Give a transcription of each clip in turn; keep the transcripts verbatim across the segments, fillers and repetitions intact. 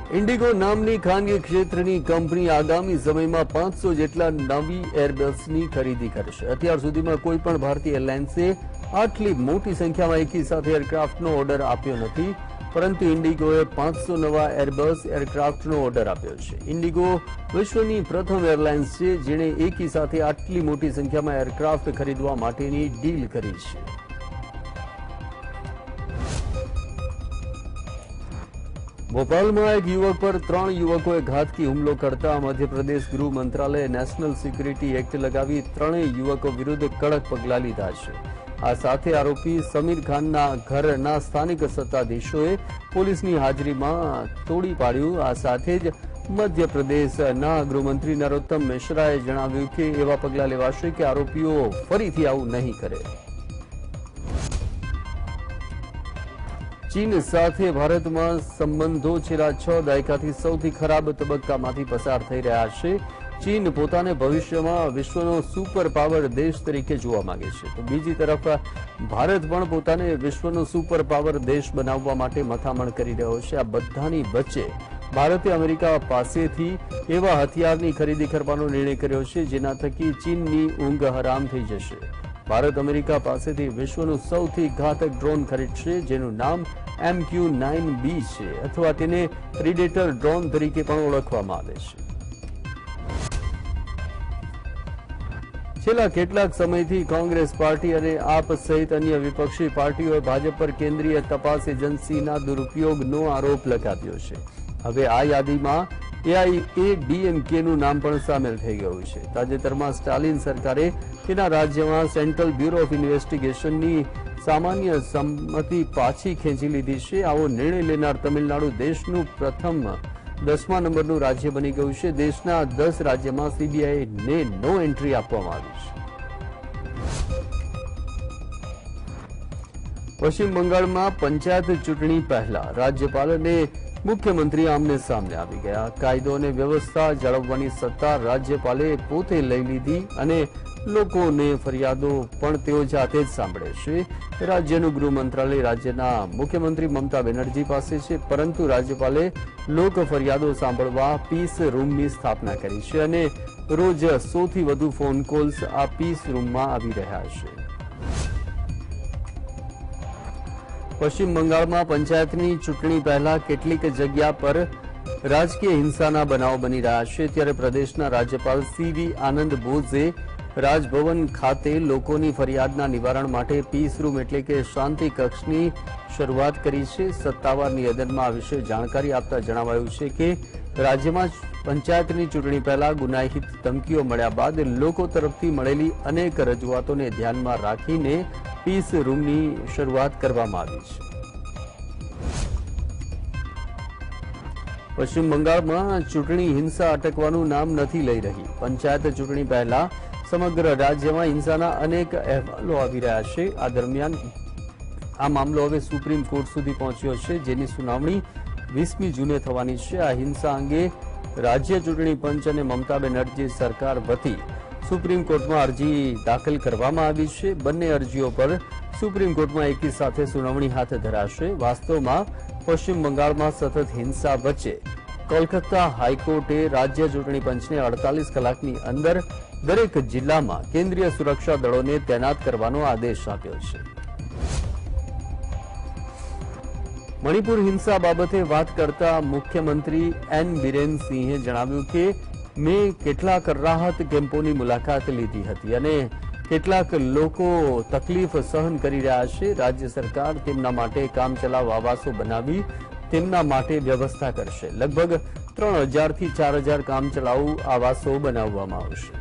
Indigo નામની ખાનગી ક્ષેત્રની કંપની આગામી સમયમાં પાંચસો જેટલા નવી એરબસની ખરીદી કરશે। અત્યાર સુધીમાં કોઈ પણ ભારતીય એરલાઇન્સે આટલી મોટી સંખ્યામાં એકી સાથે એરક્રાફ્ટનો ઓર્ડર આપ્યો નથી, પરંતુ ઇન્ડિગોએ પાંચસો નવા એરબસ એરક્રાફ્ટનો ઓર્ડર આપ્યો છે। ઇન્ડિગો વિશ્વની પ્રથમ એરલાઇન્સ છે જેણે એકી સાથે આટલી મોટી સંખ્યામાં એરક્રાફ્ટ ખરીદવા માટેની ડીલ કરી છે। भोपाल में एक युवक पर त्रण युवकों घातकी हुमलो करता मध्य प्रदेश गृह मंत्रालय नेशनल सिक्योरिटी एक्ट लगावी त्रणेय युवकों विरुद्ध कड़क पगला लीधा छे। आ साथे आरोपी समीर खानना घरना स्थानिक सत्ताधीशोए पोलीसनी हाजरीमां तोड़ी पाड्યું। आ साथे ज मध्य प्रदेशना गृहमंत्री नरोत्तम मिश्राए जणाव्યું કે એવા પગલા લેવાશે કે આરોપીઓ ફરીથી આવું નહીં કરે। चीन साथे भारत में संबंधों छेल्ला छ दायकाथी सौथी खराब तबक्कामांथी पसार थई रह्या छे। चीन पोताने भविष्यमां विश्वनो सुपर पावर देश तरीके जोवा मांगे छे, तो बीजी तरफ भारत पण पोताने विश्वनो सुपर पावर देश बनाववा माटे मथामण करी रह्यो छे। आ बधानी वच्चे भारते अमेरिका पासेथी एवा हथियारनी खरीदी करवानो निर्णय कर्यो छे जेना थकी चीननी ऊंघ हराम थई जशे। भारत अमेरिका पासेथी विश्वનું સૌથી ઘાતક ડ્રોન ખરીદશે જેનું નામ એમ ક્યુ નાઇન બી છે અથવા તેને પ્રિડેટર ડ્રોન તરીકે પણ ઓળખવામાં આવે છે। છેલ્લા કેટલાક સમયથી કોંગ્રેસ પાર્ટી અને આપ સહિત અન્ય વિપક્ષી પાર્ટીઓએ ભાજપ પર કેન્દ્રીય તપાસ એજન્સીના દુરુપયોગનો આરોપ લગાવ્યો છે। હવે આ યાદીમાં એઆઈએડીએમકેનું નામ પણ સામેલ થઈ ગયું છે। તાજેતરમાં સ્ટાલિન સરકારે તેના રાજ્યમાં સેન્ટ્રલ બ્યુરો ઓફ ઇન્વેસ્ટિગેશનની સામાન્ય સંમતિ પાછી ખેંચી લીધી છે। આવો નિર્ણય લેનાર તમિલનાડુ દેશનું પ્રથમ દસમા નંબરનું રાજ્ય બની ગયું છે। દેશના દસ રાજ્યમાં સીબીઆઈને નો એન્ટ્રી આપવામાં આવી છે। પશ્ચિમ બંગાળમાં પંચાયત ચૂંટણી પહેલા રાજ્યપાલ અને मुख्यमंत्री आमने सामने आवी गया। कायदो ने व्यवस्था जाळववानी सत्ता राज्यपाले पोते लई लीधी अने लोकोने फरियादो पण तेओ जाते ज सांभळे छे। राज्यનું गृह मंत्रालय राज्यना मुख्यमंत्री ममता बेनर्जी पासे छे, परंतु राज्यपाले लोक फरियादो सांभळवा पीस रूमनी स्थापना करी छे अने रोज सौ थी વધુ फोन कॉल्स आ पीस रूममां आवी रह्या छे। पश्चिम बंगाळमां पंचायतनी चूंटणी पहला केटलीक जग्या पर राजकीय हिंसाना बनाव बनी रह्या छे, त्यारे प्रदेशना राज्यपाल सीवी आनंद बोजे राजभवन खाते लोकोनी फरियादना निवारण माटे पीस रूम एटले के शांति कक्षनी शरूआत करी छे। सत्तावार निवेदनमां आ विषे जानकारी आपता जणावायुं छे के राज्यमां पंचायतनी चूंटणी पहला गुनाहित धमकीओ मळ्या बाद लोको तरफथी मळेली अनेक रजूआतोने ध्यानमां राखीने पीस रूमनी शरूआत करवामां आवी छे। पश्चिम बंगाळमां चूंटणी हिंसा अटकवानुं नाम नथी लई रही। पंचायत चूंटणी पहला समग्र राज्यमां हिंसाना अनेक अहेवालो आवी रह्या छे। आ दरमियान आ मामलो हवे सुप्रीम कोर्ट सुधी पहोंच्यो छे, जेनी सुनावणी वीसमी जूने थवानी छे। आ हिंसा अंगे राज्य चूंटणी पंच अने ममता बेनर्जी सरकार वती सुप्रीम कोर्टमां अरजी दाखल करवामां आवी छे। बंने अरजीओ पर सुप्रीम कोर्टमां एकी साथे सुनावणी हाथ धराशे। वास्तवमां पश्चिम बंगाळमां सतत हिंसा वच्चे कोलकाता हाईकोर्टे राज्य चूंटणी पंचने अड़तालीस कलाकनी अंदर दरेक जिल्लामां केंद्रीय सुरक्षा दळोने तैनात करवानो आदेश आप्यो छे। मणिपुर हिंसा बाबते वात करता मुख्यमंत्री एन बीरेन सिंहे जणाव्युं के मैं केटलाक राहत केम्पोनी मुलाकात लीधी हती अने केटलाक लोको तकलीफ सहन करी रह्या छे। राज्य सरकार तेमना माटे कामचलाउ आवासो बनावी तेमना माटे व्यवस्था करशे। लगभग त्रण हजार थी चार हजार कामचलाउ आवासो बनाववामां आवशे।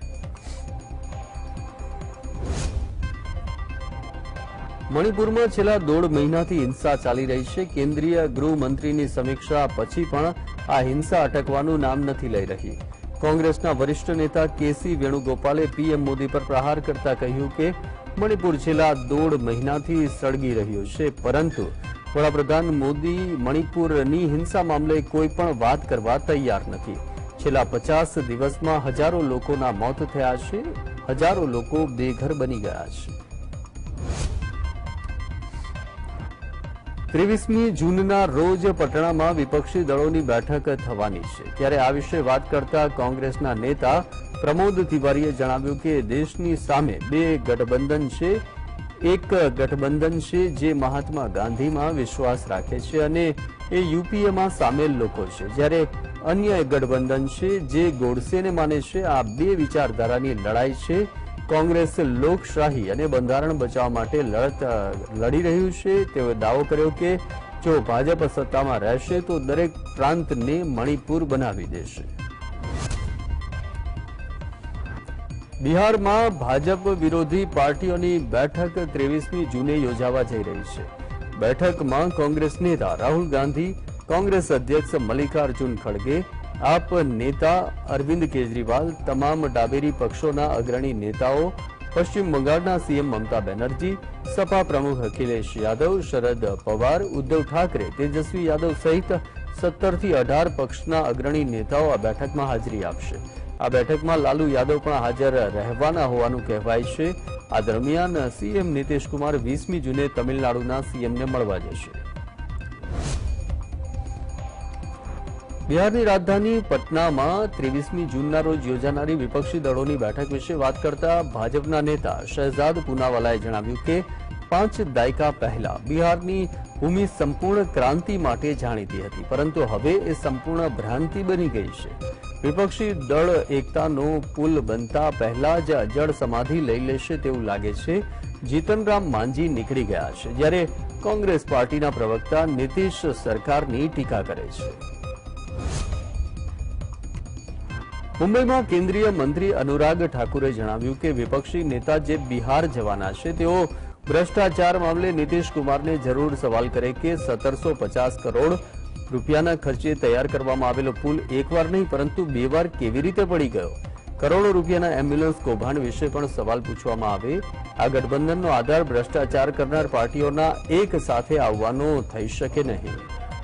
मणिपुरमां छेल्ला दौड़ महीनाथी हिंसा चाली रही है। केंद्रीय गृहमंत्रीनी समीक्षा पछी पण आ हिंसा अटकवानुं नाम नथी लई रही। कांग्रेसना वरिष्ठ नेता केसी वेणुगोपाले पीएम मोदी पर प्रहार करता कह्युं के मणिपुर छेल्ला दौड़ महीनाथी सळगी रह्यो छे, परंतु वडाप्रधान मोदी मणिपुरनी हिंसा मामले कोई पण वात करवा तैयार नथी। छेल्ला पचास दिवसमां हजारो लोकोना मौत थया छे, हजारो लोको बेघर बनी गया छे। ત્રેવીસમી જૂનના રોજ પટણામાં વિપક્ષી દળોની બેઠક થવાની છે, ત્યારે આ વિશે વાત કરતા કોંગ્રેસના નેતા પ્રમોદ તિવારીએ જણાવ્યું કે દેશની સામે બે ગઠબંધન છે. એક ગઠબંધન છે જે મહાત્મા ગાંધીમાં વિશ્વાસ રાખે છે અને એ યુપીએમાં સામેલ લોકો છે, જ્યારે અન્ય એક ગઠબંધન છે જે ગોડસેને માને છે. આ બે વિચારધારાની લડાઈ છે. કોંગ્રેસ લોકશાહી અને બંધારણ બચાવવા માટે લડત લડી રહ્યું છે. તેઓએ દાવો કર્યો કે જો ભાજપ સત્તામાં રહેશે તો દરેક પ્રાંતને મણિપુર બનાવી દેશે. બિહારમાં ભાજપ વિરોધી પાર્ટીઓની બેઠક ત્રેવીસમી જૂને યોજાવા જઈ રહી છે. બેઠકમાં કોંગ્રેસ નેતા રાહુલ ગાંધી, કોંગ્રેસ અધ્યક્ષ મલ્લિકાર્જુન ખડગે, આપ નેતા અરવિંદ કેજરીવાલ, તમામ ડાબેરી પક્ષોના અગ્રણી નેતાઓ, પશ્ચિમ બંગાળના સીએમ મમતા બેનર્જી, સપા પ્રમુખ અખિલેશ યાદવ, શરદ પવાર, ઉદ્ધવ ઠાકરે, તેજસ્વી યાદવ સહિત સત્તરથી અઢાર પક્ષના અગ્રણી નેતાઓ આ બેઠકમાં હાજરી આપશે. આ બેઠકમાં લાલુ યાદવ પણ હાજર રહેવાના હોવાનું કહેવાય છે. આ દરમિયાન સીએમ નીતિશ કુમાર વીસમી જૂને તમિલનાડુના સીએમને મળવા જશે. બિહારની રાજધાની પટનામાં ત્રેવીસમી જૂનના રોજ યોજાનારી વિપક્ષી દળોની બેઠક વિશે વાત કરતા ભાજપના નેતા શહેજાદ પૂનાવાલાએ જણાવ્યું કે પાંચ દાયકા પહેલા બિહારની ભૂમિ સંપૂર્ણ ક્રાંતિ માટે જાણીતી હતી, પરંતુ હવે એ સંપૂર્ણ ભ્રાંતિ બની ગઈ છે. વિપક્ષી દળ એકતાનો પુલ બનતા પહેલા જ જળ સમાધિ લઈ લેશે તેવું લાગે છે. જીતનરામ માંઝી નીકળી ગયા છે, જ્યારે કોંગ્રેસ પાર્ટીના પ્રવક્તા નીતિશ સરકારની ટીકા કરે છે. મુંબઈમાં કેન્દ્રીય મંત્રી અનુરાગ ઠાકુરે જણાવ્યું કે વિપક્ષી નેતા જે બિહાર જવાના છે તેઓ ભ્રષ્ટાચાર મામલે નીતિશ કુમારને જરૂર સવાલ કરે કે સત્તરસો પચાસ કરોડ રૂપિયાના ખર્ચે તૈયાર કરવામાં આવેલો પુલ એકવાર નહીં પરંતુ બે વાર કેવી રીતે પડી ગયો. કરોડો રૂપિયાના એમ્બ્યુલન્સ કૌભાંડ વિશે પણ સવાલ પૂછવામાં આવે. આ ગઠબંધનનો આધાર ભ્રષ્ટાચાર કરનાર પાર્ટીઓના એક સાથે આવવાનો થઈ શકે નહીં.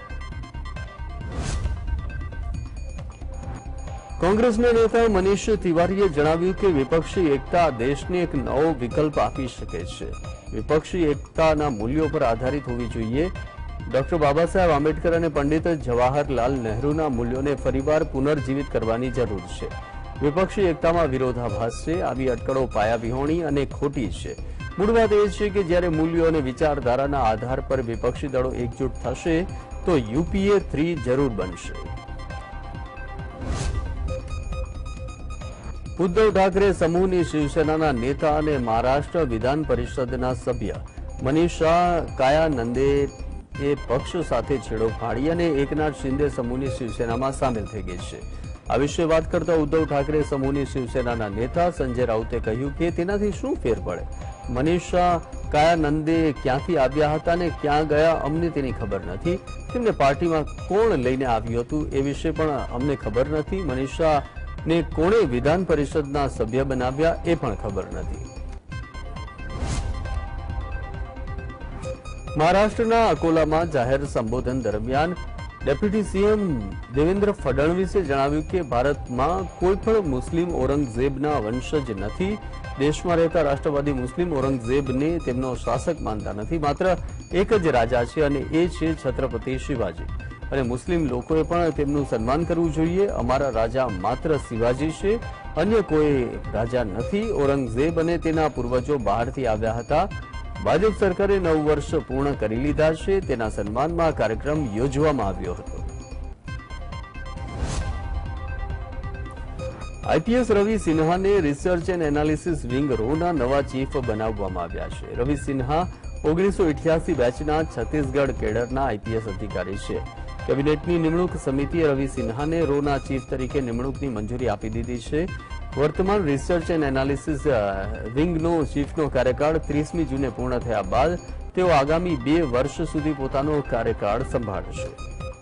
કોંગ્રેસના નેતા મનીષ તિવારીએ જણાવ્યું કે વિપક્ષી એકતા દેશને એક નવો વિકલ્પ આપી શકે છે. વિપક્ષી એકતાના મૂલ્યો પર આધારિત હોવી જોઈએ. ડોક્ટર બાબા સાહેબ આંબેડકર અને પંડિત જવાહરલાલ નહેરુના મૂલ્યોને ફરીવાર પુનર્જીવિત કરવાની જરૂર છે. વિપક્ષી એકતામાં વિરોધાભાસ છે. આવી અટકળો પાયાવિહોણી અને ખોટી છે. મૂળ વાત એ છે કે જ્યારે મૂલ્યો અને વિચારધારાના આધાર પર વિપક્ષી દળો એકજૂટ થશે તો યુપીએ થ્રી જરૂર બનશે. ઉદ્ધવ ઠાકરે સમૂહની શિવસેનાના નેતા અને મહારાષ્ટ્ર વિધાન પરિષદના સભ્ય મનીષા કાયાનંદે એ પક્ષ સાથે છેડો ફાડી અને એકનાથ શિંદે સમૂહની શિવસેનામાં સામેલ થઈ ગઈ છે. આ વિશે વાત કરતા ઉદ્ધવ ઠાકરે સમૂહની શિવસેનાના નેતા સંજય રાઉતે કહ્યું કે તેનાથી શું ફેર પડે. મનીષા કાયાનંદે ક્યાંથી આવ્યા હતા અને ક્યાં ગયા અમને તેની ખબર નથી. તેમને પાર્ટીમાં કોણ લઈને આવ્યું હતું એ વિશે પણ અમને ખબર નથી. મનીષા ને કોણે વિધાન પરિષદના સભ્ય બનાવ્યા એ પણ ખબર નથી. મહારાષ્ટ્રના અકોલામાં જાહેર સંબોધન દરમિયાન ડેપ્યુટી સીએમ દેવેન્દ્ર ફડણવીસે જણાવ્યું કે ભારતમાં કોઈ પણ મુસ્લિમ ઔરંગઝેબના વંશજ નથી. દેશમાં રહેતા રાષ્ટ્રવાદી મુસ્લિમ ઔરંગઝેબને તેમનો શાસક માનતા નથી. માત્ર એક જ રાજા છે અને એ છે છત્રપતિ શિવાજી, અને મુસ્લિમ લોકોએ પણ તેમનું સન્માન કરવું જોઈએ. અમારા રાજા માત્ર શિવાજી છે, અન્ય કોઈ રાજા નથી. ઔરંગઝેબ અને તેના પૂર્વજો બહારથી આવ્યા હતા. ભાજપ સરકારે નવ વર્ષ પૂર્ણ કરી લીધા છે. તેના સન્માનમાં કાર્યક્રમ યોજવામાં આવ્યો હતો. આઈપીએસ રવિ સિન્હાને રિસર્ચ એન્ડ એનાલિસિસ વિંગ રોના નવા ચીફ બનાવવામાં આવ્યા છે. રવિ સિન્હા ઓગણીસો અઠ્યાસી બેચના છત્તીસગઢ કેડરના આઈપીએસ અધિકારી છે. કેબિનેટની નિમણૂક સમિતિએ રવિ સિન્હાને રોના ચીફ તરીકે નિમણૂકની મંજૂરી આપી દીધી છે. વર્તમાન રિસર્ચ એન્ડ એનાલિસિસ વિંગનો ચીફનો કાર્યકાળ ત્રીસમી જૂને પૂર્ણ થયા બાદ તેઓ આગામી બે વર્ષ સુધી પોતાનો કાર્યકાળ સંભાળશે.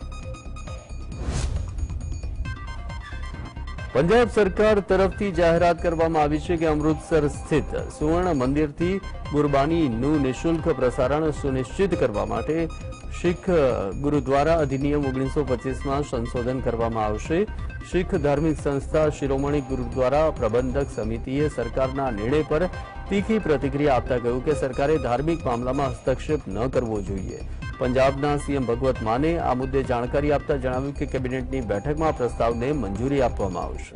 પંજાબ સરકાર તરફથી જાહેરાત કરવામાં આવી છે કે અમૃતસર સ્થિત સુવર્ણ મંદિરથી ગુરબાનીનું નિઃશુલ્ક પ્રસારણ સુનિશ્ચિત કરવા માટે શીખ ગુરુદ્વારા અધિનિયમ ઓગણીસો પચીસમાં સંશોધન કરવામાં આવશે. શીખ ધાર્મિક સંસ્થા શિરોમણી ગુરુદ્વારા પ્રબંધક સમિતિએ સરકારના નિર્ણય પર તીખી પ્રતિક્રિયા આપતા કહ્યું કે સરકારે ધાર્મિક મામલામાં હસ્તક્ષેપ ન કરવો જોઈએ. પંજાબના સીએમ ભગવત માને આ મુદ્દે જાણકારી આપતા જણાવ્યું કે કેબિનેટની બેઠકમાં પ્રસ્તાવને મંજૂરી આપવામાં આવશે.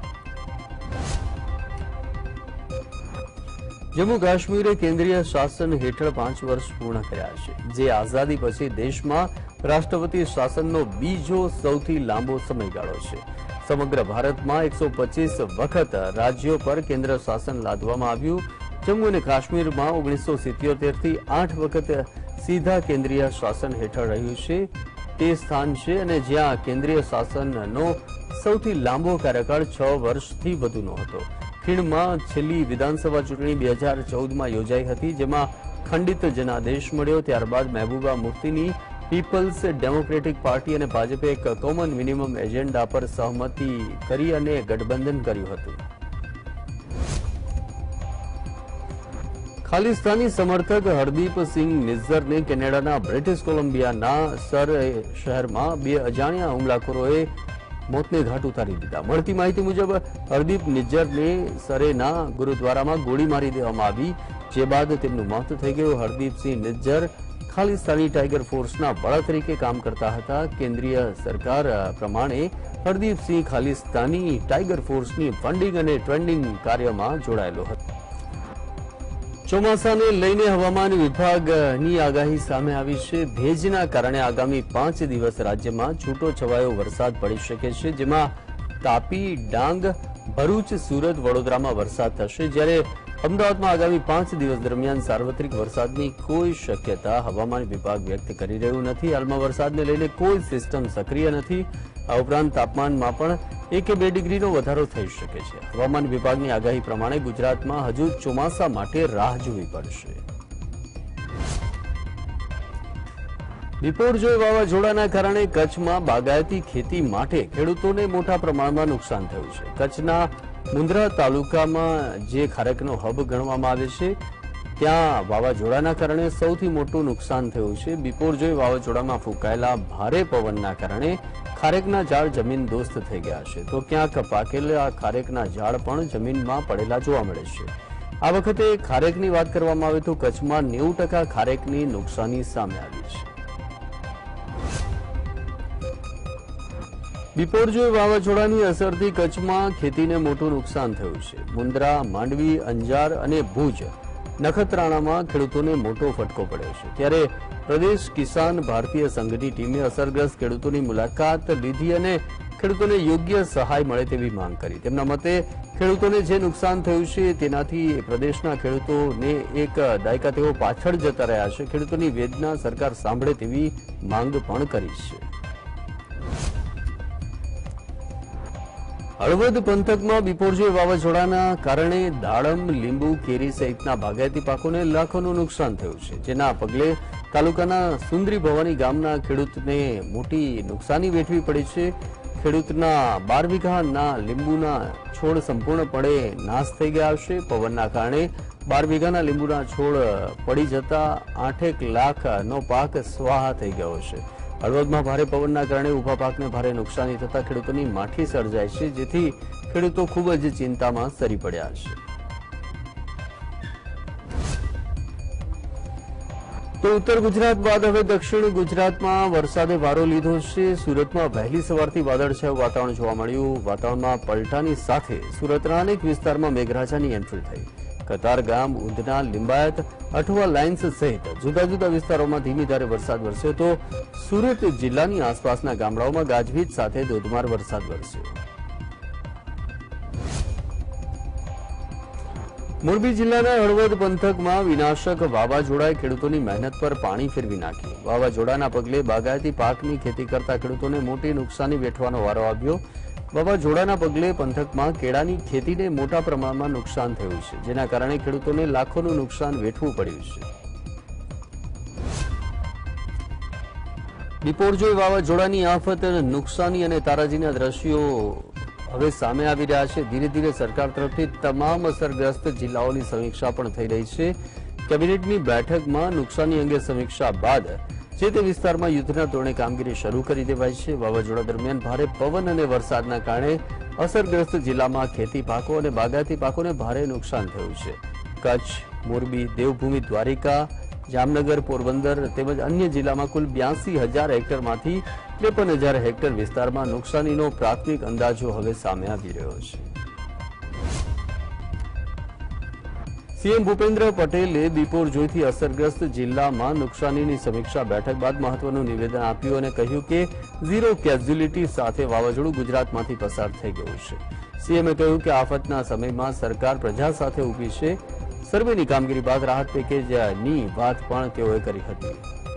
જમ્મુ કાશ્મીરે કેન્દ્રીય શાસન હેઠળ પાંચ વર્ષ પૂર્ણ કર્યા છે, જે આઝાદી પછી દેશમાં રાષ્ટ્રપતિ શાસનનો બીજો સૌથી લાંબો સમયગાળો છે. સમગ્ર ભારતમાં એકસો પચીસ વખત રાજ્યો પર કેન્દ્ર શાસન લાદવામાં આવ્યું. જમ્મુ અને કાશ્મીરમાં ઓગણીસો સિત્યોતેર થી આઠ વખત સીધા કેન્દ્રીય શાસન હેઠળ રહ્યું છે. તે સ્થાન છે અને જ્યાં કેન્દ્રીય શાસનનો સૌથી લાંબો કાર્યકાળ છ વર્ષથી વધુનો હતો. ખીણમાં છેલ્લી વિધાનસભા ચૂંટણી બે હજાર ચૌદમાં યોજાઈ હતી, જેમાં ખંડિત જનાદેશ મળ્યો. ત્યારબાદ મહેબૂબા મુફ્તીની પીપલ્સ ડેમોક્રેટિક પાર્ટી અને ભાજપે એક કોમન મિનિમમ એજન્ડા પર સહમતિ કરી અને ગઠબંધન કર્યું હતું. ખાલિસ્તાની સમર્થક હરદીપસિંહ નિજ્જરને કેનેડાના બ્રિટિશ કોલંબિયાના સર શહેરમાં બે અજાણ્યા હુમલાખોરોએ મોતને ઘાટ ઉતારી દીધા. મળતી માહિતી મુજબ હરદીપ નિજ્જરને સરેના ગુરુદ્વારામાં ગોળી મારી દેવામાં આવી, જે બાદ તેમનું મોત થઈ ગયું. હરદીપસિંહ નિજ્જર ખાલિસ્તાની ટાઈગર ફોર્સના વડા તરીકે કામ કરતા હતા. કેન્દ્રીય સરકાર પ્રમાણે હરદીપસિંહ ખાલિસ્તાની ટાઈગર ફોર્સની ફંડિંગ અને ટ્રેન્ડિંગ કાર્યમાં જોડાયેલો હતો. ચોમાસાને લઈને હવામાન વિભાગની આગાહી સામે આવી છે. ભેજના કારણે આગામી પાંચ દિવસ રાજ્યમાં છૂટો છવાયો વરસાદ પડી શકે છે, જેમાં તાપી, ડાંગ, ભરૂચ, સુરત, વડોદરામાં વરસાદ થશે, જ્યારે અમદાવાદમાં આગામી પાંચ દિવસ દરમિયાન સાર્વત્રિક વરસાદની કોઈ શક્યતા હવામાન વિભાગ વ્યક્ત કરી રહ્યું નથી. હાલમાં વરસાદને લઈને કોઈ સિસ્ટમ સક્રિય નથી. આ ઉપરાંત તાપમાનમાં પણ એક કે બે ડિગ્રીનો વધારો થઈ શકે છે. હવામાન વિભાગની આગાહી પ્રમાણે ગુજરાતમાં હજુ ચોમાસા માટે રાહ જોવી પડશે. બિપોરજોય વાવાઝોડાના કારણે કચ્છમાં બાગાયતી ખેતી માટે ખેડૂતોને મોટા પ્રમાણમાં નુકસાન થયું છે. કચ્છના મુન્દ્રા તાલુકામાં જે ખારેકનો હબ ગણવામાં આવે છે, ત્યાં વાવાઝોડાના કારણે સૌથી મોટું નુકસાન થયું છે. બિપોરજોય વાવાઝોડામાં ફૂંકાયેલા ભારે પવનના કારણે ખારેકના ઝાડ જમીન દોસ્ત થઈ ગયા છે, તો ક્યાંક પાકેલા ખારેકના ઝાડ પણ જમીનમાં પડેલા જોવા મળે છે. આ વખતે ખારેકની વાત કરવામાં આવે તો કચ્છમાં નેવું ટકા ખારેકની નુકસાની સામે આવી છે. બિપોરજોય વાવાઝોડાની અસરથી કચ્છમાં ખેતીને મોટું નુકસાન થયું છે. મુન્દ્રા, માંડવી, અંજાર અને ભુજ નખત્રાણામાં ખેડૂતોને મોટો ફટકો પડ્યો છે. ત્યારે પ્રદેશ કિસાન ભારતીય સંઘની ટીમે અસરગ્રસ્ત ખેડૂતોની મુલાકાત લીધી અને ખેડૂતોને યોગ્ય સહાય મળે તેવી માંગ કરી. તેમના મતે ખેડૂતોને જે નુકસાન થયું છે તેનાથી પ્રદેશના ખેડૂતોને એક દાયકા તેઓ પાછળ જતા રહ્યા છે. ખેડૂતોની વેદના સરકાર સાંભળે તેવી માંગ પણ કરી છે. હળવદ પંથકમાં બિપોરજોય વાવાઝોડાના કારણે દાડમ, લીંબુ, કેરી સહિતના બાગાયતી પાકોને લાખોનું નુકસાન થયું છે, જેના પગલે તાલુકાના સુંદરી ભવાની ગામના ખેડૂતને મોટી નુકસાની વેઠવી પડી છે. ખેડૂતના બાર વીઘાના લીંબુના છોડ સંપૂર્ણપણે નાશ થઈ ગયા છે. પવનના કારણે બાર વીઘાના લીંબુના છોડ પડી જતા આઠેક લાખનો પાક સ્વાહા થઈ ગયો છે. હળવદમાં ભારે પવનના કારણે ઉભા પાકને ભારે નુકસાની થતા ખેડૂતોની માઠી સર્જાય છે, જેથી ખેડૂતો ખૂબ જ ચિંતામાં સરી પડ્યા છે. તો ઉત્તર ગુજરાત બાદ હવે દક્ષિણ ગુજરાતમાં વરસાદે વારો લીધો છે. સુરતમાં વહેલી સવારથી વાદળછાયું વાતાવરણ જોવા મળ્યું. વાતાવરણમાં પલટાની સાથે સુરતના અનેક વિસ્તારમાં મેઘરાજાની એન્ટ્રી થઈ. કતારગામ, ઉધના, લિંબાયત, અઠવા લાઇન્સ સહિત જુદા જુદા વિસ્તારોમાં ધીમી ધારે વરસાદ વરસ્યો તો સુરત જિલ્લાની આસપાસના ગામડાઓમાં ગાજવીજ સાથે ધોધમાર વરસાદ વરસ્યો. મોરબી જિલ્લાના હળવદ પંથકમાં વિનાશક વાવાઝોડાએ ખેડૂતોની મહેનત પર પાણી ફેરવી નાખ્યું. વાવાઝોડાના પગલે બાગાયતી પાકની ખેતી કરતા ખેડૂતોને મોટી નુકસાની વેઠવાનો વારો આવ્યો. વાવાઝોડાના પગલે પંથકમાં કેળાની ખેતીને મોટા પ્રમાણમાં નુકસાન થયું છે, જેના કારણે ખેડૂતોને લાખોનું નુકસાન વેઠવું પડ્યું છે. બિપોરજોય વાવાઝોડાની આફત, નુકસાની અને તારાજીના દ્રશ્યો હવે સામે આવી રહ્યા છે. ધીરે ધીરે સરકાર તરફથી તમામ અસરગ્રસ્ત જિલ્લાઓની સમીક્ષા પણ થઈ રહી છે. કેબિનેટની બેઠકમાં નુકસાની અંગે સમીક્ષા બાદ જે તે વિસ્તારમાં યુદ્ધના ધોરણે કામગીરી શરૂ કરી દેવાઈ છે. વાવાઝોડા દરમિયાન ભારે પવન અને વરસાદના કારણે અસરગ્રસ્ત જિલ્લામાં ખેતી પાકો અને બાગાયતી પાકોને ભારે નુકસાન થયું છે. કચ્છ, મોરબી, દેવભૂમિ દ્વારિકા, જામનગર, પોરબંદર તેમજ અન્ય જિલ્લામાં કુલ બ્યાસી હજાર હેક્ટરમાંથી ત્રેપન હજાર હેક્ટર વિસ્તારમાં નુકસાનીનો પ્રાથમિક અંદાજો હવે સામે આવી રહ્યો છે. સીએમ ભૂપેન્દ્ર પટેલે બિપોરજોયથી અસરગ્રસ્ત જિલ્લામાં નુકસાનીની સમીક્ષા બેઠક બાદ મહત્વનું નિવેદન આપ્યું અને કહ્યું કે ઝીરો કેઝ્યુલિટી સાથે વાવાઝોડું ગુજરાતમાંથી પસાર થઈ ગયું છે. સીએમએ કહ્યું કે આફતના સમયમાં સરકાર પ્રજા સાથે ઊભી છે. સર્વેની કામગીરી બાદ રાહત પેકેજની વાત પણ તેઓએ કરી હતી.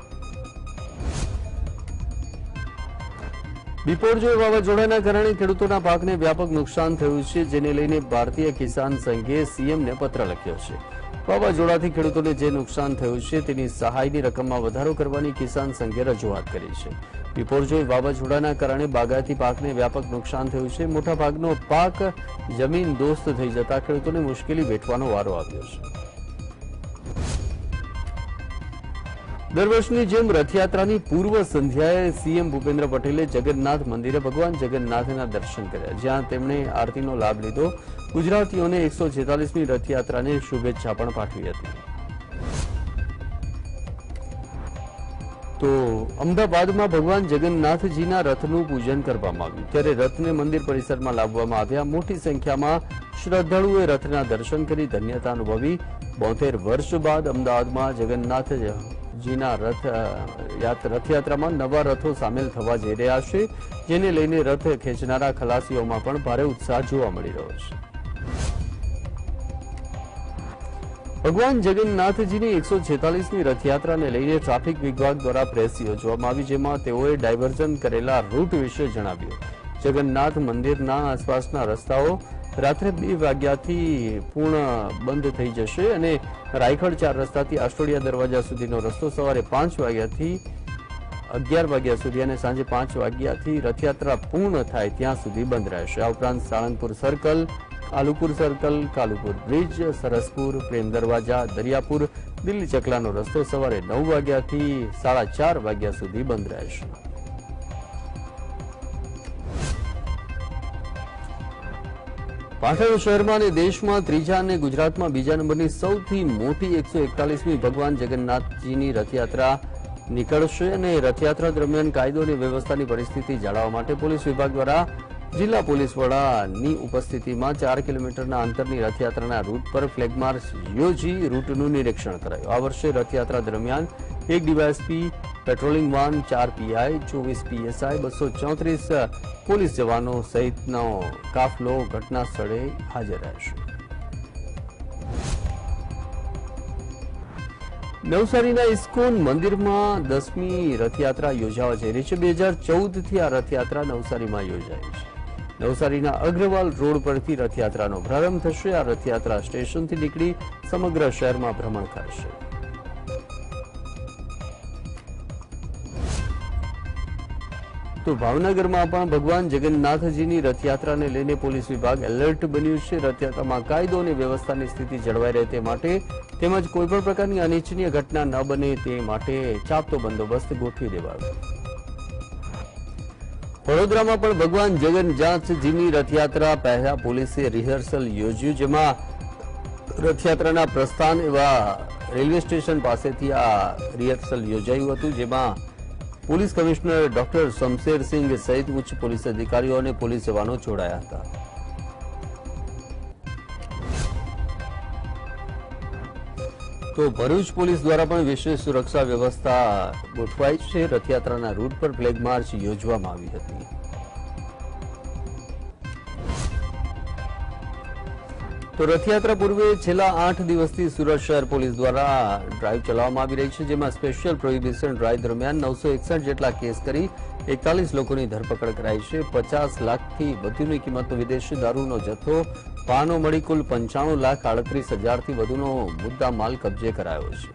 બિપોરજોય વાવાઝોડાના કારણે ખેડૂતોના પાકને વ્યાપક નુકસાન થયું છે, જેને લઈને ભારતીય કિસાન સંઘે સીએમને પત્ર લખ્યો છે. વાવાઝોડાથી ખેડૂતોને જે નુકસાન થયું છે તેની સહાયની રકમમાં વધારો કરવાની કિસાન સંઘે રજૂઆત કરી છે. બિપોરજોય વાવાઝોડાના કારણે બાગાયતી પાકને વ્યાપક નુકસાન થયું છે. મોટાભાગનો પાક જમીન દોસ્ત થઈ જતા ખેડૂતોને મુશ્કેલી વેઠવાનો વારો આવ્યો છે. દર વર્ષની જેમ રથયાત્રાની પૂર્વ સંધ્યાએ સીએમ ભૂપેન્દ્ર પટેલે જગન્નાથ મંદિરે ભગવાન જગન્નાથના દર્શન કર્યા, જ્યાં તેમણે આરતીનો લાભ લીધો. ગુજરાતીઓને એકસો છેતાલીસમી રથયાત્રાને શુભેચ્છા પણ પાઠવી હતી. તો અમદાવાદમાં ભગવાન જગન્નાથજીના રથનું પૂજન કરવામાં આવ્યું, ત્યારે રથને મંદિર પરિસરમાં લાવવામાં આવ્યા. મોટી સંખ્યામાં શ્રદ્ધાળુઓએ રથના દર્શન કરી ધન્યતા અનુભવી. બોતેર વર્ષ બાદ અમદાવાદમાં જગન્નાથજીના રથ રથયાત્રામાં નવા રથો સામેલ થવા જઈ રહ્યા છે, જેને લઈને રથ ખેંચનારા ખલાસીઓમાં પણ ભારે ઉત્સાહ જોવા મળી રહ્યો છે. ભગવાન જગન્નાથજીની એકસો છેતાલીસમી રથયાત્રાને લઈને ટ્રાફિક વિભાગ દ્વારા પ્રેસ યોજવામાં આવી, જેમાં તેઓએ ડાયવર્ઝન કરેલા રૂટ વિશે જણાવ્યું. જગન્નાથ મંદિરના આસપાસના રસ્તાઓ રાત્રે બે વાગ્યાથી પૂર્ણ બંધ થઈ જશે અને રાયખડ ચાર રસ્તાથી આસ્ટોડિયા દરવાજા સુધીનો રસ્તો સવારે પાંચ વાગ્યાથી અગિયાર વાગ્યા સુધી અને સાંજે પાંચ વાગ્યાથી રથયાત્રા પૂર્ણ થાય ત્યાં સુધી બંધ રહેશે. આ ઉપરાંત Salangpur circle, Alupur circle, Kalupur bridge, Saraspur, Prem Darwaja, Dariyapur, Delhi ચકલાનો રસ્તો સવારે નવ વાગ્યાથી સાડા ચાર વાગ્યા સુધી બંધ રહેશે. પાટણ શહેરમાં અને દેશમાં ત્રીજા અને ગુજરાતમાં બીજા નંબરની સૌથી મોટી એકસો એકતાલીસમી ભગવાન જગન્નાથજીની રથયાત્રા નીકળશે અને રથયાત્રા દરમિયાન કાયદો અને વ્યવસ્થાની પરિસ્થિતિ જાળવવા માટે પોલીસ વિભાગ દ્વારા જિલ્લા પોલીસ વડાની ઉપસ્થિતિમાં ચાર કિલોમીટરના અંતરની રથયાત્રાના રૂટ પર ફ્લેગ માર્ચ યોજી રૂટનું નિરીક્ષણ કરાયું. આ વર્ષે રથયાત્રા દરમિયાન એક ડીવાયએસપી, પેટ્રોલિંગ વાન, ચાર પીઆઈ, ચોવીસ પીએસઆઈ, બસો ચોત્રીસ પોલીસ જવાનો સહિતનો કાફલો ઘટના સ્થળે હાજર રહેશે. નવસારીના ઇસ્કોન મંદિરમાં દસમી રથયાત્રા યોજાવા જઈ રહી છે. બે હજાર ચૌદ થી આ રથયાત્રા નવસારીમાં યોજાઈ છે. નવસારીના અગ્રવાલ રોડ પરથી રથયાત્રાનો પ્રારંભ થશે. આ રથયાત્રા સ્ટેશનથી નીકળી સમગ્ર શહેરમાં ભ્રમણ કરશે. તો ભાવનગરમાં પણ ભગવાન જગન્નાથજીની રથયાત્રાને લઈને પોલીસ વિભાગ એલર્ટ બન્યું છે. રથયાત્રામાં કાયદો અને વ્યવસ્થાની સ્થિતિ જળવાઈ રહે તે માટે તેમજ કોઈપણ પ્રકારની અનિચ્છનીય ઘટના ન બને તે માટે ચાપતો બંદોબસ્ત ગોઠવી દેવાયો. વડોદરામાં પણ ભગવાન જગન્નાથજીની રથયાત્રા પહેલા પોલીસે રિહર્સલ યોજ્યું, જેમાં રથયાત્રાના પ્રસ્થાન એવા રેલવે સ્ટેશન પાસેથી આ રિહર્સલ યોજાયું હતું, જેમાં પોલીસ કમિશનર ડોક્ટર શમશેરસિંહ સહિત ઉચ્ચ પોલીસ અધિકારીઓ અને પોલીસ જવાનો જોડાયા હતા. તો ભરૂચ પોલીસ દ્વારા પણ વિશેષ સુરક્ષા વ્યવસ્થા ગોઠવાઈ છે. રથયાત્રાના રૂટ પર ફ્લેગ માર્ચ યોજવામાં આવી હતી. તો રથયાત્રા પૂર્વે છેલ્લા આઠ દિવસથી સુરત શહેર પોલીસ દ્વારા ડ્રાઈવ ચલાવવામાં આવી રહી છે, જેમાં સ્પેશિયલ પ્રોહિબિશન ડ્રાઈવ દરમિયાન નવસો એકસઠ જેટલા કેસ કરી એકતાલીસ લોકોની ધરપકડ કરાઈ છે. પચાસ લાખથી વધુની કિંમતનો વિદેશી દારૂનો જથ્થો પાનો મળી કુલ પંચાણું લાખ આડત્રીસ હજારથી વધુનો મુદ્દા માલ કબજે કરાયો છે.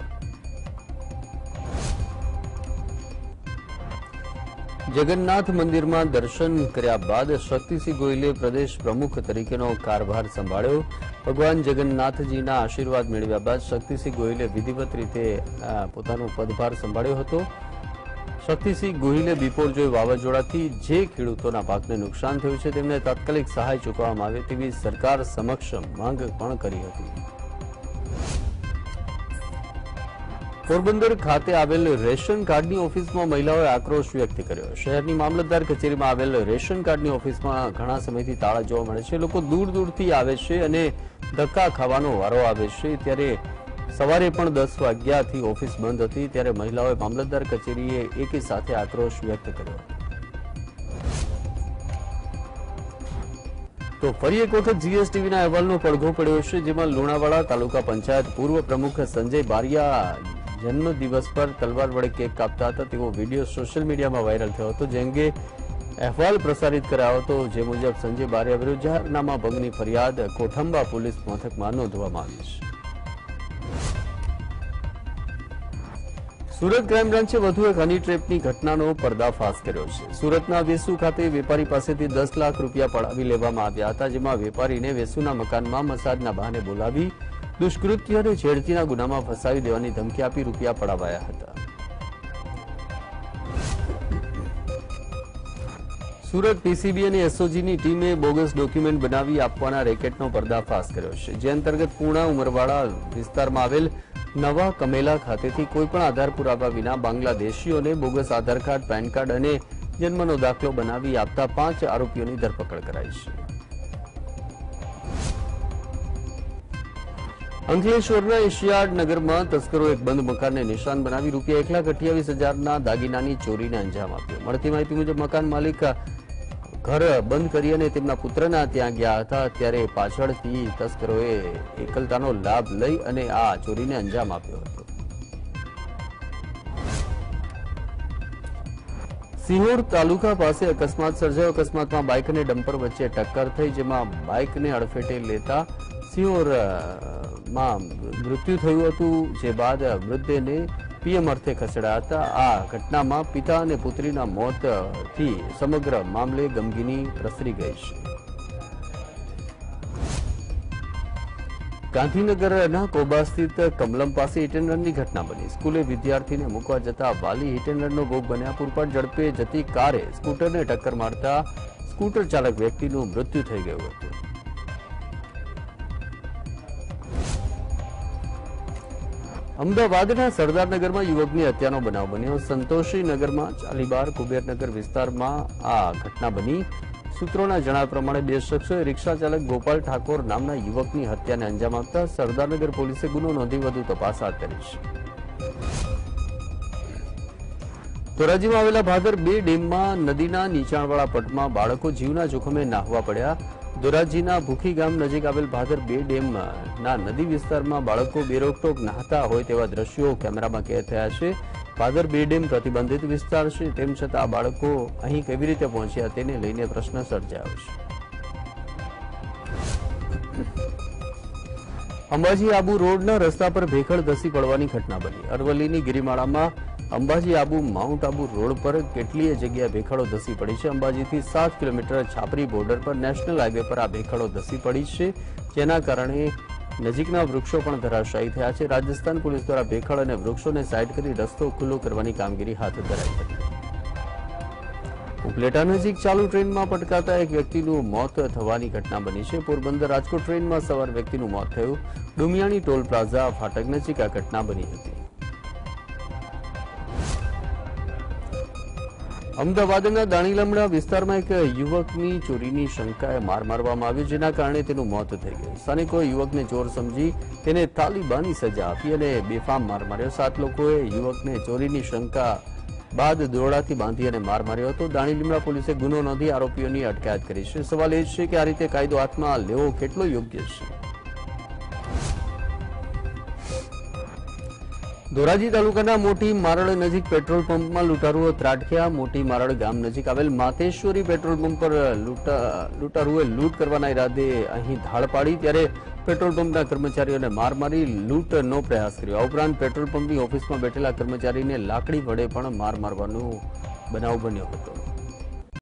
જગન્નાથ મંદિરમાં દર્શન કર્યા બાદ શક્તિસિંહ ગોહિલે પ્રદેશ પ્રમુખ તરીકેનો કારભાર સંભાળ્યો. ભગવાન જગન્નાથજીના આશીર્વાદ મેળવ્યા બાદ શક્તિસિંહ ગોહિલે વિધિવત રીતે પોતાનો પદભાર સંભાળ્યો હતો. શક્તિસિંહ ગોહિલે બિપોરજોય વાવાઝોડાથી જે ખેડૂતોના પાકને નુકસાન થયું છે તેમને તાત્કાલિક સહાય ચૂકવવામાં આવે તેવી સરકાર સમક્ષ માંગ પણ કરી હતી. પોરબંદર ખાતે આવેલ રેશન કાર્ડની ઓફિસમાં મહિલાઓએ આક્રોશ વ્યક્ત કર્યો. શહેરની મામલતદાર કચેરીમાં આવેલ રેશન કાર્ડની ઓફિસમાં ઘણા સમયથી તાળા જોવા મળે છે. લોકો દૂર દૂરથી આવે છે અને ધક્કા ખાવાનો વારો આવે છે. ત્યારે સવારે પણ દસ વાગ્યાથી ઓફિસ બંધ હતી. ત્યારે મહિલાઓએ મામલતદાર કચેરીએ એકી સાથે આક્રોશ વ્યક્ત કર્યો. તો ફરી એક વખત જીએસટીવીના અહેવાલનો પડઘો પડ્યો છે, જેમાં લુણાવાડા તાલુકા પંચાયત પૂર્વ પ્રમુખ સંજય બારિયા જન્મદિવસ પર તલવાર વડે કેક કાપતા હતા તેવો વિડીયો સોશિયલ મીડિયામાં વાયરલ થયો હતો. જે અંગે અહેવાલ પ્રસારિત કરાયો હતો, જે મુજબ સંજય બારિયા વિરુદ્ધ જાહેરનામા ભંગની ફરિયાદ કોઠંબા પોલીસ મથકમાં નોંધવામાં આવી છે. સુરત ક્રાઇમ બ્રાન્ચે વધુ એક હની ટ્રેપની ઘટનાનો પર્દાફાશ કર્યો છે. સુરતના વેસુ ખાતે વેપારી પાસેથી દસ લાખ રૂપિયા પડાવી લેવામાં આવ્યા હતા, જેમાં વેપારીને વેસુના મકાનમાં મસાજના બહાને બોલાવી દુષ્કૃત્ય અને છેડતીના ગુનામાં ફસાવી દેવાની ધમકી આપી રૂપિયા પડાવાયા હતા. સુરત પીસીબી અને એસઓજીની ટીમે બોગસ ડોક્યુમેન્ટ બનાવી આપવાના રેકેટનો પર્દાફાશ કર્યો છે. જે અંતર્ગત પૂર્ણા ઉમરવાડા વિસ્તારમાં આવેલ નવા કમેલા ખાતેથી કોઈપણ આધાર પુરાવા વિના બાંગ્લાદેશીઓને bogus Aadhaar card, PAN card અને જન્મનો દાખલો બનાવી આપતા પાંચ આરોપીઓની ધરપકડ કરાઈ છે. અંકલેશ્વરના એશિયાડ નગરમાં તસ્કરો એક બંધ મકાનને નિશાન બનાવી રૂપિયા એક લાખ અઠ્યાવીસ હજારના દાગીનાની ચોરીને અંજામ આપ્યો. મળતી માહિતી મુજબ મકાન માલિક ઘર બંધ કરી અને તેમના પુત્રના ત્યાં ગયા હતા, ત્યારે પાછળથી તસ્કરોએ એકલતાનો લાભ લઈ અને આ ચોરીને અંજામ આપ્યો હતો. સિહોર તાલુકા પાસે અકસ્માત સર્જાયો. અકસ્માતમાં બાઇક અને ડમ્પર વચ્ચે ટક્કર થઈ, જેમાં બાઇકને અડફેટે લેતા સિહોરમાં મૃત્યુ થયું હતું. જે બાદ મૃતદેહને પીએમ અર્થે ખસેડાયા હતા. આ ઘટનામાં પિતા અને પુત્રીના મોતથી સમગ્ર મામલે ગમગીની પ્રસરી ગઈ છે. ગાંધીનગરના કોબા સ્થિત કમલમ પાસે હિટ એન્ડ રનની ઘટના બની. સ્કૂલે વિદ્યાર્થીને મૂકવા જતા વાલી હિટ એન્ડ રનનો ભોગ બન્યા. પૂરપાટ ઝડપે જતી કારે સ્કૂટરને ટક્કર મારતા સ્કૂટર ચાલક વ્યક્તિનું મૃત્યુ થઈ ગયું હતું. અમદાવાદના સરદારનગરમાં યુવકની હત્યાનો બનાવ બન્યો. સંતોષીનગરમાં ચાલીબાર કુબેરનગર વિસ્તારમાં આ ઘટના બની. સૂત્રોના જણાવ્યા પ્રમાણે બે શખ્સોએ રિક્ષા ચાલક ગોપાલ ઠાકોર નામના યુવકની હત્યાને અંજામ આપતા સરદારનગર પોલીસે ગુનો નોંધી વધુ તપાસ હાથ ધરી છે. ધોરાજીમાં આવેલા ભાદર બે ડેમમાં નદીના નીચાણવાળા પટમાં બાળકો જીવના જોખમે નાહવા પડ્યા. ધોરાજીના ભૂખી ગામ નજીક આવેલ ભાદર બે ડેમના નદી વિસ્તારમાં બાળકો બેરોકટોક નહાતા હોય તેવા દ્રશ્યો કેમેરામાં કેદ થયા છે. ભાદર બે ડેમ પ્રતિબંધિત વિસ્તાર છે, તેમ છતાં આ બાળકો અહીં કેવી રીતે પહોંચ્યા તેને લઈને પ્રશ્ન સર્જાયો છે. અંબાજી આબુ રોડના રસ્તા પર ભેખડ ધસી પડવાની ઘટના બની. અરવલ્લીની ગિરિમાળામાં અંબાજી આબુ માઉન્ટ આબુ રોડ પર કેટલીય જગ્યાએ ભેખડો ધસી પડી છે. અંબાજીથી સાત કિલોમીટર છાપરી બોર્ડર પર નેશનલ હાઈવે પર આ ભેખડો ધસી પડી છે, જેના કારણે નજીકના વૃક્ષો પણ ધરાશાયી થયા છે. રાજસ્થાન પોલીસ દ્વારા ભેખડ અને વૃક્ષોને સાઈડ કરી રસ્તો ખુલ્લો કરવાની કામગીરી હાથ ધરાઈ હતી. ઉપલેટા નજીક ચાલુ ટ્રેનમાં પટકાતા એક વ્યક્તિનું મોત થવાની ઘટના બની છે. પોરબંદર રાજકોટ ટ્રેનમાં સવાર વ્યક્તિનું મોત થયું. ડુમિયાણી ટોલ પ્લાઝા ફાટક નજીક આ ઘટના બની હતી. અમદાવાદના દાણીલમડા વિસ્તારમાં એક યુવકની ચોરીની શંકાએ માર મારવામાં આવ્યો, જેના કારણે તેનું મોત થઈ ગયું. સ્થાનિકોએ યુવકને ચોર સમજી તેને તાલિબાની સજા આપી અને બેફામ માર માર્યો. સાત લોકોએ યુવકને ચોરીની શંકા બાદ દોરડાથી બાંધી અને માર માર્યો હતો. દાણીલીમડા પોલીસે ગુનો નોંધી આરોપીઓની અટકાયત કરી છે. સવાલ એ છે કે આ રીતે કાયદો હાથમાં લેવો કેટલો યોગ્ય છે? ધોરાજી તાલુકાના મોટી મારડ નજીક પેટ્રોલ પંપમાં લૂંટારુઓ ત્રાટક્યા. મોટી મારડ ગામ નજીક આવેલ માતેશ્વરી પેટ્રોલ પંપ પર લૂંટારુઓએ લૂંટ કરવાના ઈરાદે અહીં ધાડ પાડી, ત્યારે પેટ્રોલ પંપના કર્મચારીઓને માર મારી લૂંટનો પ્રયાસ કર્યો. આ ઉપરાંત પેટ્રોલ પંપની ઓફિસમાં બેઠેલા કર્મચારીને લાકડી વડે પણ માર મારવાનો બનાવ બન્યો હતો.